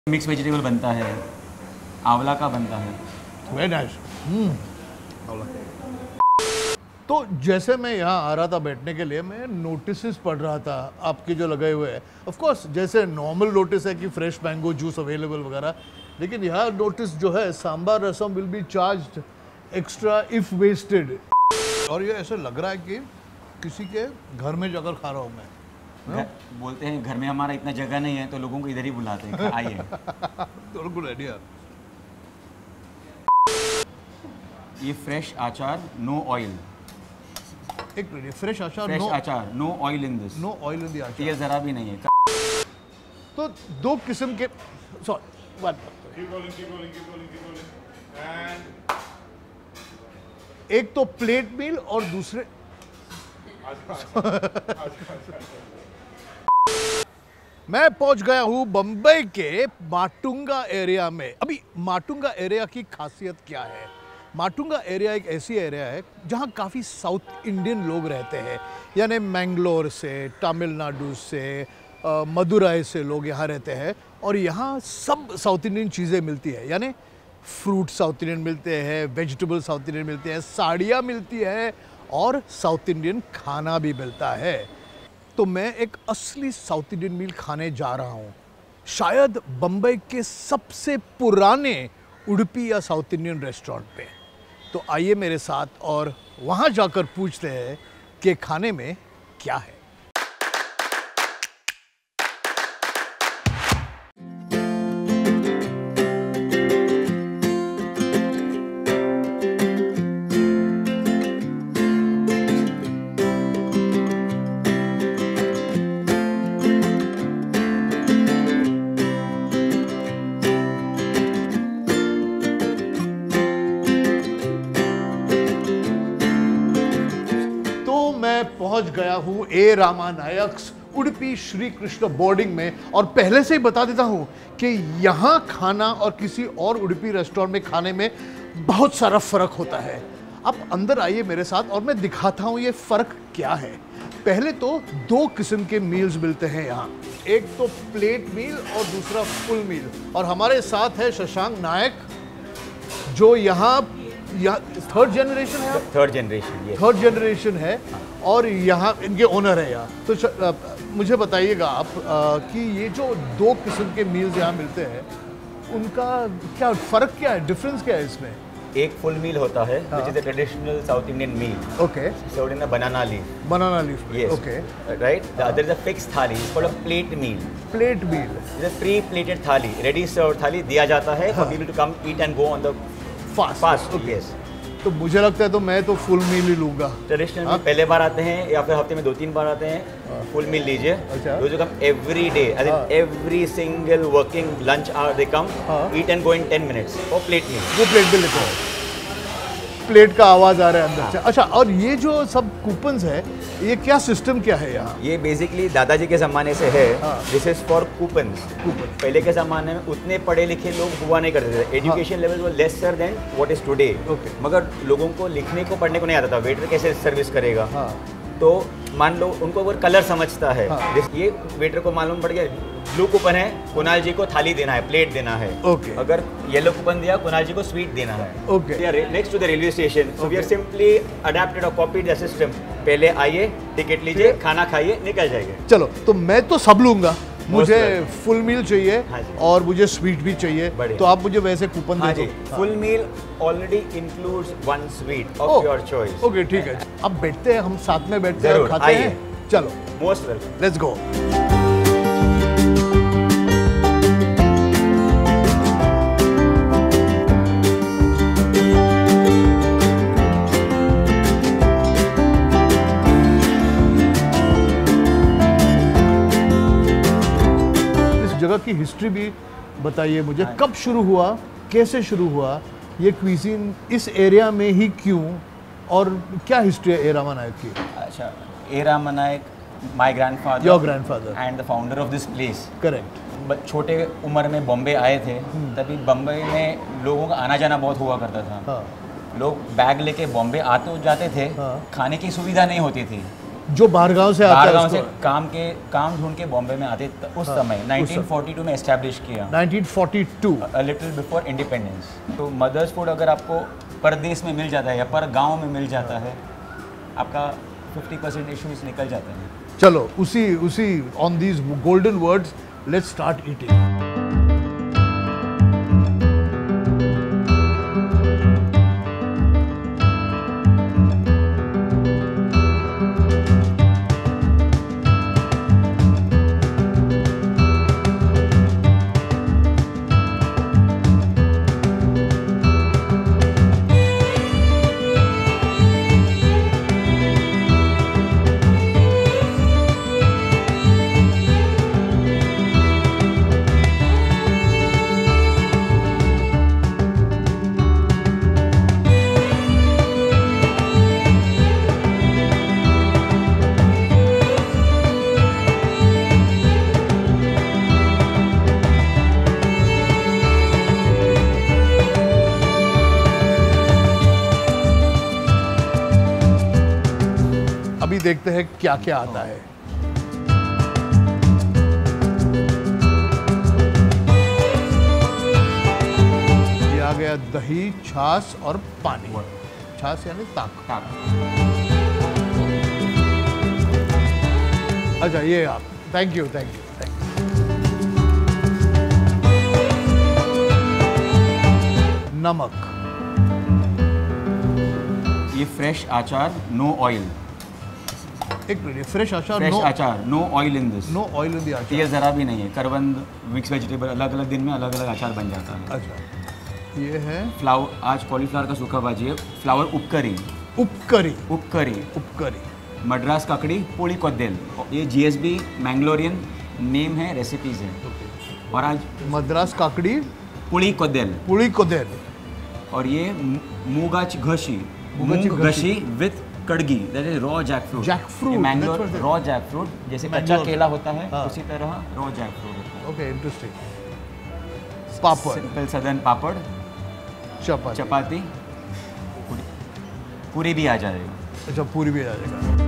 Mix vegetable बनता है, आंवला का बनता है। Very nice. तो जैसे मैं यहाँ आ रहा था बैठने के लिए, मैं नोटिस पढ़ रहा था आपके जो लगे हुए हैं। ऑफ कोर्स जैसे नॉर्मल नोटिस है कि फ्रेश मैंगो जूस अवेलेबल वगैरह, लेकिन यहाँ नोटिस जो है sambar rasam will be charged extra if wasted. और ये ऐसे लग रहा है कि किसी के घर में जाकर खा रहा हूँ मैं। बोलते हैं घर में हमारा इतना जगह नहीं है तो लोगों को इधर ही बुलाते हैं, आइए। Good idea. ये फ्रेश आचार, नो ऑयल। एक minute, fresh achar, fresh achar, no oil in this. No oil in the achar. ये जरा भी नहीं है। तो दो किस्म के, एक तो प्लेट मील और दूसरे मैं पहुंच गया हूं बंबई के माटुंगा एरिया में। अभी माटुंगा एरिया की खासियत क्या है? माटुंगा एरिया एक ऐसी एरिया है जहां काफ़ी साउथ इंडियन लोग रहते हैं, यानी मैंगलोर से, तमिलनाडु से, मदुराई से लोग यहाँ रहते हैं। और यहाँ सब साउथ इंडियन चीज़ें मिलती है, यानी फ्रूट साउथ इंडियन मिलते हैं, वेजिटेबल साउथ इंडियन मिलते हैं, साड़ियाँ मिलती है और साउथ इंडियन खाना भी मिलता है। तो मैं एक असली साउथ इंडियन मील खाने जा रहा हूँ, शायद बम्बई के सबसे पुराने उडुपी या साउथ इंडियन रेस्टोरेंट पे। तो आइए मेरे साथ और वहाँ जाकर पूछते हैं कि खाने में क्या है। पहुंच गया हूं ए रामानायक्स उडुपी श्री कृष्ण बोर्डिंग में। और पहले से ही बता देता हूं कि यहां खाना और किसी और उडुपी रेस्टोरेंट में खाने में बहुत सारा फर्क होता है। आप अंदर आइए मेरे साथ और मैं दिखाता हूं ये फर्क क्या है। पहले तो दो किस्म के मील्स मिलते हैं यहाँ, एक तो प्लेट मील और दूसरा फुल मील। और हमारे साथ है शशांक नायक, जो यहाँ थर्ड जनरेशन है। थर्ड जनरेशन, थर्ड जनरेशन है और यहाँ इनके ओनर है यहाँ। तो मुझे बताइएगा आप कि ये जो दो किस्म के मील्स यहाँ मिलते हैं, उनका क्या फ़र्क, क्या है, डिफरेंस क्या है इसमें? एक फुल मील होता है which is a traditional South Indian meal. Okay. Served in a banana leaf. Banana leaf. Yes. Okay. Right. The other is a fixed thali. It's called a plate meal. Plate meal. It's a pre-plated thali. Ready served thali दिया जाता है for people to come eat and go on the fast. Okay. Yes. तो मुझे लगता है तो मैं तो फुल मील ही लूँगा। ट्रेडिशनल में पहले बार आते हैं या फिर हफ्ते में 2-3 बार आते हैं, फुल मील लीजिए। अच्छा। Those who come every day, as in every single working lunch hour they come, eat and go in 10 minutes for plate meal. वो प्लेट भी लेते हैं, प्लेट का आवाज़ आ रहा है अंदर से। अच्छा, और ये जो सब कूपन्स है, ये क्या सिस्टम क्या है यहाँ? ये बेसिकली दादाजी के ज़माने से है। This is for coupons. पहले के ज़माने में उतने पढ़े लिखे लोग हुआ नहीं करते थे, एजुकेशन लेवल वो lesser than what is today. मगर लोगों को लिखने को पढ़ने को नहीं आता था, वेटर कैसे सर्विस करेगा। तो मान लो उनको वो कलर समझता है। ये वेटर को मालूम पड़ गया ब्लू कूपन है, कुणाल जी को थाली देना है, प्लेट देना है। अगर येलो कूपन दिया, कुणाल जी को स्वीट देना है। Next to the railway station, so we are simply adapted और कॉपीड द सिस्टम। पहले आइए, टिकट लीजिए, खाना खाइए, निकल जाएंगे। चलो, तो मैं तो सब लूंगा, मुझे फुल मील चाहिए और मुझे स्वीट भी चाहिए। तो आप मुझे वैसे कूपन दे दो। Full meal already includes 1 sweet of your choice. Okay, ठीक है। अब बैठते हैं, हम साथ में बैठते हैं और खाते हैं। चलो, मोस्ट वेलकम, लेट्स गो। जगह की हिस्ट्री भी बताइए मुझे, कब शुरू हुआ, कैसे शुरू हुआ ये क्विजीन इस एरिया में ही, क्यों, और क्या हिस्ट्री है ए रामानायक की? अच्छा, A Ramanayak my grandfather, your grandfather and the founder of this place. Correct. छोटे उम्र में बॉम्बे आए थे, तभी बम्बई में लोगों का आना जाना बहुत हुआ करता था। लोग बैग लेके बॉम्बे आते जाते थे, खाने की सुविधा नहीं होती थी। जो बाहरगांव से आता है बाहरगांव से उसको काम ढूंढ के बॉम्बे में आते उस समय 1942 में एस्टैब्लिश किया, 1942 अ लिटिल बिफोर इंडिपेंडेंस। तो मदर्स फूड अगर आपको परदेश में मिल जाता है या पर गांव में मिल जाता है, आपका 50% इश्यूज निकल जाते हैं। चलो उसी on these golden words let's start eating. अभी देखते हैं क्या क्या आता है। ये आ गया दही, छाछ और पानी। छाछ यानी ताक। अच्छा ये आप, थैंक यू। नमक। ये फ्रेश अचार, नो ऑयल। एक minute, fresh achar, no oil in this. No oil in the achar. तेल जरा भी नहीं है। करवंद, मिक्स वेजिटेबल, अलग अलग दिन में अलग अलग अचार बन जाता है। अच्छा ये है फ्लावर, आज कॉलीफ्लावर का सूखा भाजी है। फ्लावर उपकरी। मद्रास काकड़ी, पोली कोद्देल। ये GSB मैंगलोरियन नेम है, रेसिपीज है। और आज मद्रास काकड़ी, पुली कोद्देल। और ये मूगाच घशी विथ कड़गी, that is raw jackfruit. Mangalore raw jackfruit, जैसे कच्चा केला होता है उसी तरह रॉ जैकफ्रूट होता है। Okay, interesting. Papad, simple southern papad, chapati, puri भी आ जाएगा। अच्छा पूरी भी आ जाएगा।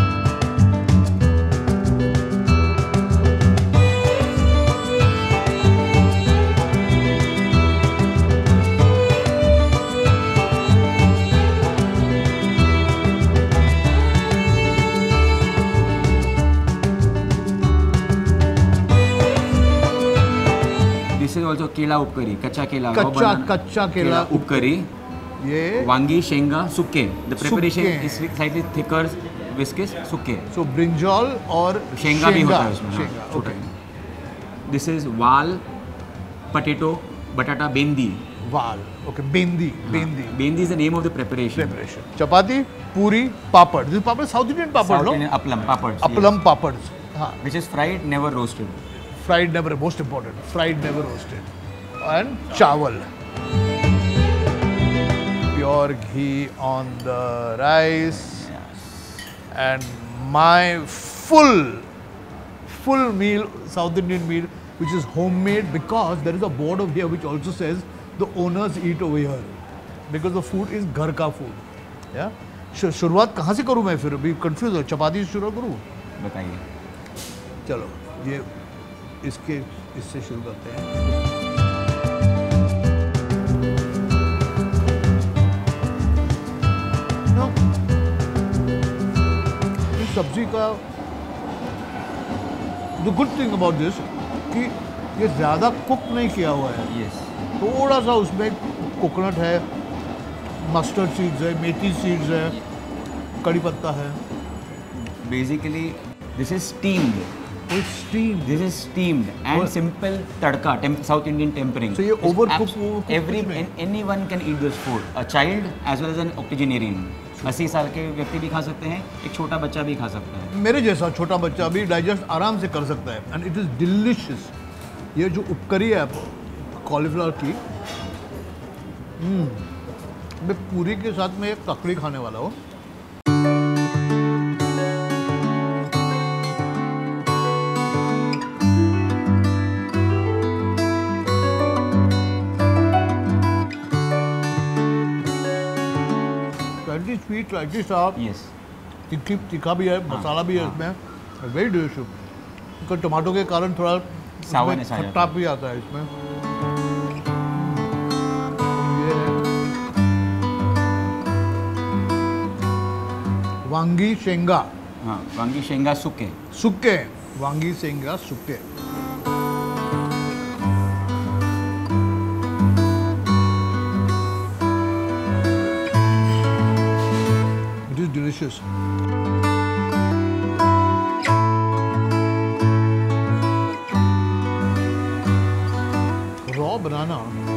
दिस इज ऑल्सो केला उपकरी, कच्चा केला उपकरी। ये वांगी शेंगा सुक्के। The preparation is slightly thicker viscous sukke. So brinjal और शेंगा भी होता है उसमें। Okay. This is val, potato, batata, bendi. Val, okay, bendi. Bendi is the name of the preparation. Chapati, puri, papad. This papad south Indian papad, no? Appalam papad. हाँ, which is fried, never roasted. Fried never, most important. Fried never roasted. And chawal. Pure ghee on the rice. Yes. And my full meal, South Indian meal, which is homemade, because there is a board over here which also says the owners eat over here, because the food is घर का food. Yeah. शुरुआत कहाँ से करूँ मैं फिर? अभी confuse हो। चपाती से शुरू करूँ? बताइए। चलो ये इससे शुरू करते हैं। इस सब्जी का the good thing about this कि ये ज़्यादा कुक नहीं किया हुआ है। Yes. थोड़ा सा उसमें कोकोनट है, मस्टर्ड सीड्स है, मेथी सीड्स है, कड़ी पत्ता है। Basically, this is steamed. It's steamed. This is steamed and simple tadka, South Indian tempering. So ये overcooked anyone can eat this food. A child as well as an octogenarian. 80 साल के व्यक्ति भी खा सकते हैं, एक छोटा बच्चा भी खा सकता है। मेरे जैसा छोटा बच्चा भी डाइजेस्ट आराम से कर सकता है। And it is delicious. ये जो उपकरी है कॉलीफ्लावर की, मैं पूरी के साथ में एक ककड़ी खाने वाला हूँ। Sweet, slightly sharp. Yes. तीखा भी है, मसाला भी है इसमें, वेरी डिलीशियस। तो टमाटो के कारण थोड़ा सावरनेस आ जाता है। खट्टा भी आता है इसमें। ये है वांगी शेंगा, हाँ, वांगी शेंगा सुके। सुक्के, वांगी शेंगा सुक्के। It is delicious. Raw banana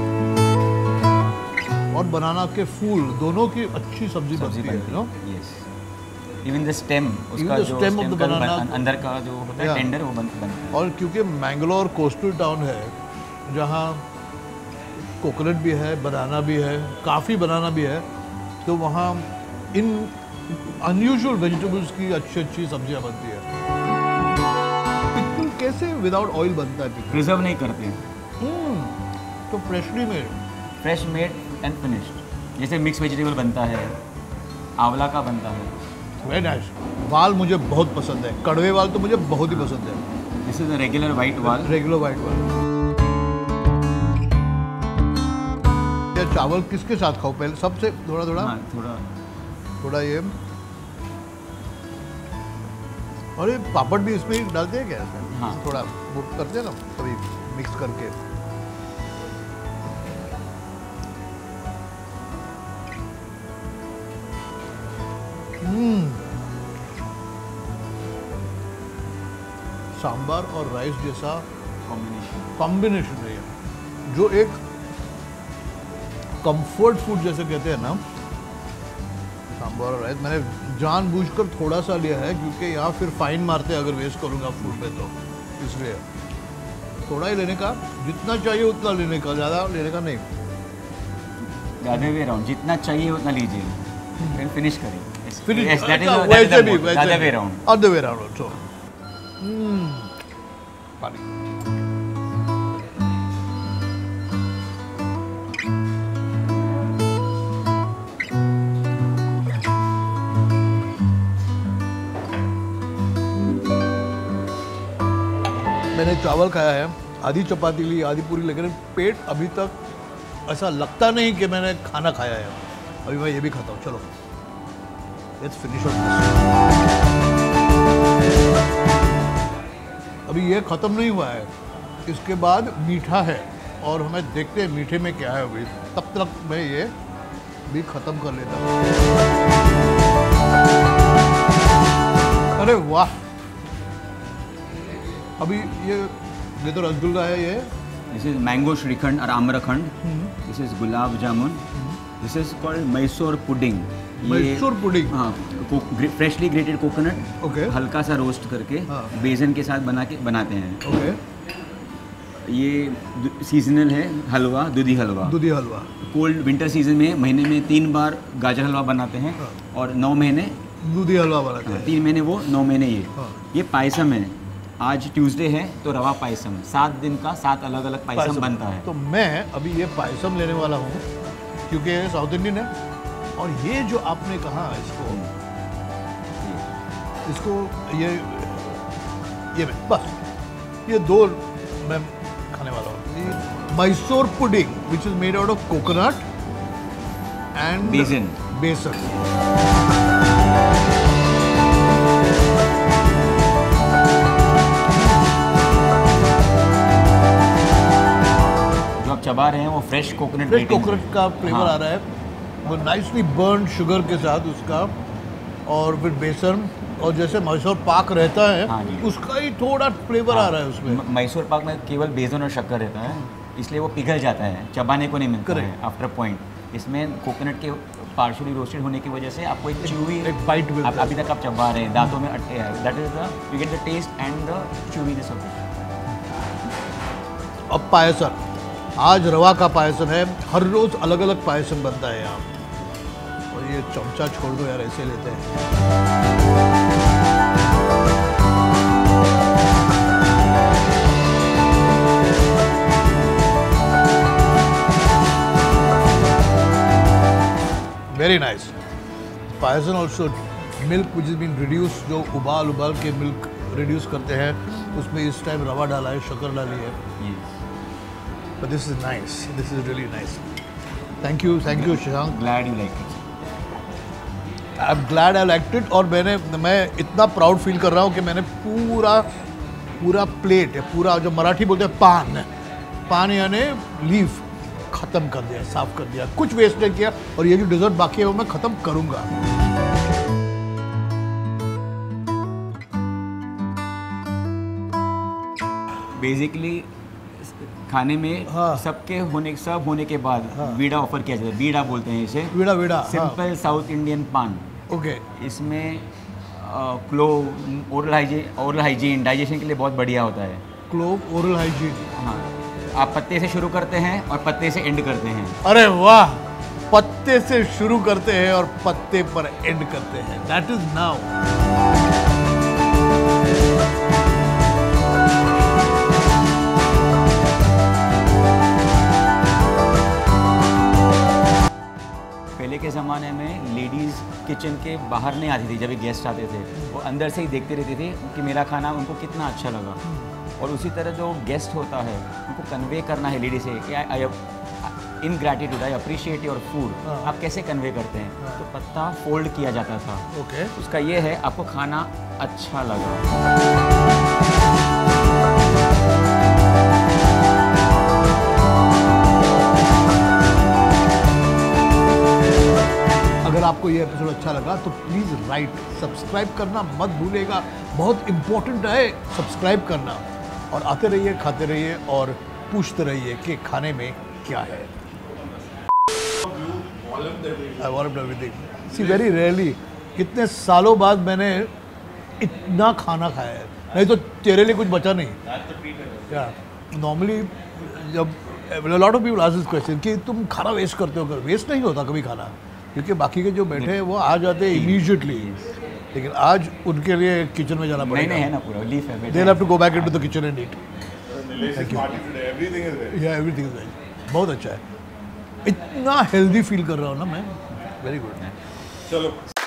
और बनाना के फूल दोनों की अच्छी सब्जी बनती है, no? Yes. Even the stem, उसका the जो stem of stem the का banana- अंदर का जो होता है Yeah. टेंडर, वो बनता है। और क्योंकि मैंगलोर कोस्टल टाउन है जहाँ कोकोनट भी है, बनाना भी है, काफ़ी बनाना भी है, तो वहाँ इन अनयूजुअल वेजिटेबल्स की अच्छी अच्छी सब्जियाँ बनती है। पिकल कैसे विदाउट ऑयल बनता है पिकल? प्रिजर्व नहीं करते हैं, तो freshly made. Fresh made and finished. जैसे मिक्स वेजिटेबल बनता है, आंवला का बनता है। Very nice. वाल मुझे बहुत पसंद है, कड़वे वाल तो मुझे बहुत ही पसंद है। This is a regular white val. Regular white val. ये चावल किसके साथ खाओ पहले? सबसे थोड़ा थोड़ा हाँ, थोड़ा थोड़ा ये, और ये पापड़ भी इसमें ही डालते हैं क्या इसमें? हाँ। थोड़ा वो करते हैं ना कभी मिक्स करके। सांबार और राइस जैसा कॉम्बिनेशन है ये, जो एक कंफर्ट फूड जैसे कहते हैं ना, सांबार और राइस। मैंने जानबूझकर थोड़ा सा लिया है क्योंकि यहाँ फिर फाइन मारते हैं अगर वेस्ट करूँगा फूड पे, तो इसलिए थोड़ा ही लेने का, जितना चाहिए उतना लेने का, ज़्यादा लेने का नहीं। ज़्यादा वे राउंड, जितना चाहिए उतना लीजिए, फिर फिनिश करिए। Finish Yes, that is the- that is वैसे the भी, mode, वैसे other भी, way round. other way round also। पानी। मैंने चावल खाया है, आधी चपाती ली, आधी पूरी, लेकिन पेट अभी तक ऐसा लगता नहीं कि मैंने खाना खाया है। अभी मैं ये भी खाता हूँ। चलो लेट्स फिनिश ऑफ दिस। अभी ये ख़त्म नहीं हुआ है, इसके बाद मीठा है और हमें देखते हैं मीठे में क्या है। अभी तब तक मैं ये भी ख़त्म कर लेता हूँ। अरे वाह! अभी ये तो रसगुल्ला है ये। दिस इज मैंगो श्रीखंड और amrakhand. This is gulab jamun. This is called Mysore pudding. Mysore pudding. हाँ, फ्रेशली ग्रेटेड कोकोनट, ओके। हल्का सा रोस्ट करके हाँ। बेसन के साथ बनाते हैं। ओके। ये सीजनल है हलवा, दूधी हलवा। दूधी हलवा। कोल्ड विंटर सीजन में महीने में 3 बार गाजर हलवा बनाते हैं, हाँ। और 9 महीने दूधी हलवा बनाते हैं। 3 महीने वो, 9 महीने ये। हाँ। ये पायसम है। आज ट्यूसडे है तो रवा पायसम, 7 दिन का 7 अलग अलग पायसम बनता है। तो मैं अभी ये पायसम लेने वाला हूँ क्योंकि ये साउथ इंडियन है। और ये जो आपने कहा इसको ये बस ये 2 मैं खाने वाला हूँ। Mysore pudding which is made out of coconut and besan. जो आप चबा रहे हैं वो फ्रेश कोकोनट का फ्लेवर हाँ। आ रहा है, वो नाइसली बर्न शुगर के साथ उसका, और फिर बेसन, और जैसे मैसूर पाक रहता है हाँ जी। उसका ही थोड़ा फ्लेवर आ रहा है उसमें। मैसूर पाक में केवल बेसन और शक्कर रहता है, इसलिए वो पिघल जाता है, चबाने को नहीं मिलता है आफ्टर पॉइंट। इसमें कोकोनट के पार्शियली रोस्टेड होने की वजह से आपको एक च्यूवी, एक बाइट मिलता है। अभी तक आप चबा रहे हैं, दांतों में अटके हैं। That is the you get the taste and the chewiness of it. अब पायसन, आज रवा का पायसन है। हर रोज अलग अलग पायसन बनता है यहाँ। और ये चमचा छोड़ दो यार, ऐसे लेते हैं। Very nice. Payasam also milk which is been reduce, जो उबाल के मिल्क रिड्यूस करते हैं, उसमें इस टाइम रवा डाला है, शक्कर डाली है। But this is nice, this is really nice. Thank you Shashank. Glad you like it. I am glad I liked it. और मैं इतना प्राउड फील कर रहा हूँ कि मैंने पूरा प्लेट है, पूरा जो मराठी बोलते हैं पान यानी लीफ ख़त्म कर दिया, साफ कर दिया, कुछ वेस्ट नहीं किया। और ये जो डिज़र्ट बाकी है वो मैं ख़त्म करूँगा। बेसिकली खाने में सब होने के बाद बीड़ा ऑफर किया जाता है। बीड़ा बोलते हैं इसे। Beeda simple south Indian paan. Okay. इसमें क्लोव, ओरल हाइजीन डाइजेशन के लिए बहुत बढ़िया होता है। Clove, oral hygiene. हाँ, आप पत्ते से शुरू करते हैं और पत्ते से एंड करते हैं। अरे वाह, पत्ते से शुरू करते हैं और पत्ते पर एंड करते हैं। That is now. पहले के ज़माने में लेडीज़ किचन के बाहर नहीं आती थी। जब गेस्ट आते थे वो अंदर से ही देखते रहती थी कि मेरा खाना उनको कितना अच्छा लगा। और उसी तरह जो गेस्ट होता है उनको कन्वे करना है लेडी से कि I in gratitude I appreciate your food. आप कैसे कन्वे करते हैं? तो पत्ता फोल्ड किया जाता था। ओके। उसका ये है, आपको खाना अच्छा लगा। अगर आपको ये एपिसोड अच्छा लगा तो प्लीज़ सब्सक्राइब करना मत भूलिएगा। बहुत इम्पोर्टेंट है सब्सक्राइब करना। और आते रहिए, खाते रहिए और पूछते रहिए कि खाने में क्या है। I warmed everything. See, very rarely, कितने सालों बाद मैंने इतना खाना खाया है। नहीं तो तेरे लिए कुछ बचा नहीं। नॉर्मली जब lot of people ask this question कि तुम खाना वेस्ट करते हो। वेस्ट नहीं होता कभी खाना, क्योंकि बाकी के जो बैठे हैं वो आ जाते हैं इमीडिएटली। लेकिन आज उनके लिए किचन में जाना पड़ेगा। नहीं है ना, पूरा लीफ है। They'll have to go back into the kitchen and eat. Thank you. Everything is veg. Yeah, everything is veg. बहुत अच्छा है। इतना हेल्दी फील कर रहा हूँ ना मैं। Very good. चलो।